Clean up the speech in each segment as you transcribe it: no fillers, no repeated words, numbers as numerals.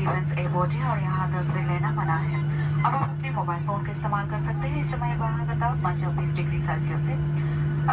Events airport है और यहाँ तस्वीर लेना मना है। अब आप अपने मोबाइल फोन का इस्तेमाल कर सकते हैं। इस समय वहाँ का तापमान 26 डिग्री सेल्सियस है।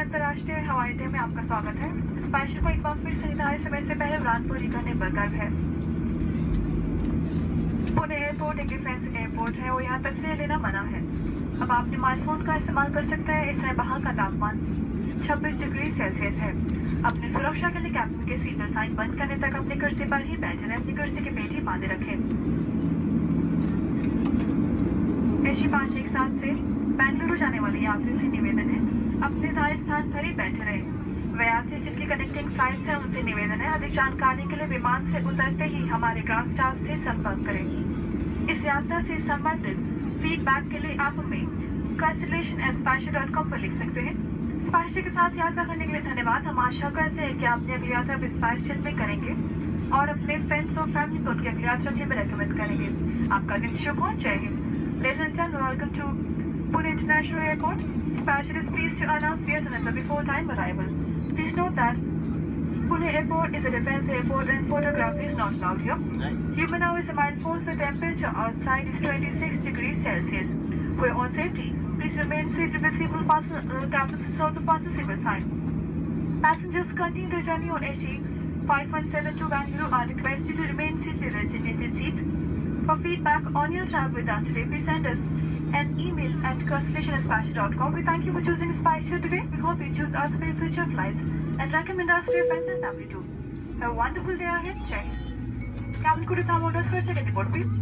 अंतर्राष्ट्रीय हवाई अड्डे में आपका स्वागत है। स्पाइस को एक बार फिर से निर्धारित समय से पहले उड़ान पूरी करने पर गर्व है। पुणे एयरपोर्ट एक डिफेंस एयरपोर्ट है और यहाँ तस्वीरें लेना मना है। अब आप अपने मोबाइल फोन का इस्तेमाल कर सकते हैं। इस समय बाहर का तापमान 26 डिग्री सेल्सियस है। अपनी सुरक्षा के लिए कैप्टन के सीट बेल्ट साइन बंद करने तक अपनी कुर्सी पर ही बैठे रहें। अपनी कुर्सी की पेटी बांधे रखें। एसी 517 से बेंगलुरु जाने वाले यात्रियों से निवेदन है अपने निर्धारित स्थान पर ही बैठे रहे। वे यात्री जिनकी कनेक्टिंग फ्लाइट्स है उनसे निवेदन है अधिक जानकारी के लिए विमान से उतरते ही हमारे ग्राउंड स्टाफ से संपर्क करें। इस यात्रा से संबंधित फीडबैक के लिए आप हमें constellation@spicer.com पर लिख सकते हैं। स्पाइसजेट के साथ यात्रा करने के लिए धन्यवाद। हम आशा करते हैं कि आप अपनी अगली यात्रा भी स्पाइसजेट में करेंगे और अपने फ्रेंड्स और फैमिली को उनकी अगली यात्रा के लिए रेकमेंड करेंगे। आपका दिन शुभ हो। जय Hind. Ladies and gentlemen, welcome to Pune International Airport. SpiceJet is pleased to announce yet another before-time arrival. Please note that Pune Airport is a defense airport and photography is not allowed here. Human hour is a mile force. The temperature outside is 26 degrees Celsius. For your own safety, please remain seated with seatbelt fastened. Cabin is also fastened seatbelt sign. Passengers continue their journey on SG 517 to Bangalore are requested to remain seated in designated seats. For feedback on your travel with us today, please send us an email at constellation@spicer.com. We thank you for choosing SpiceJet today. We hope you choose us for your future flights and recommend us to your friends and family too. Have a wonderful day ahead. Check. Cabin crew is on orders for check-in report, please.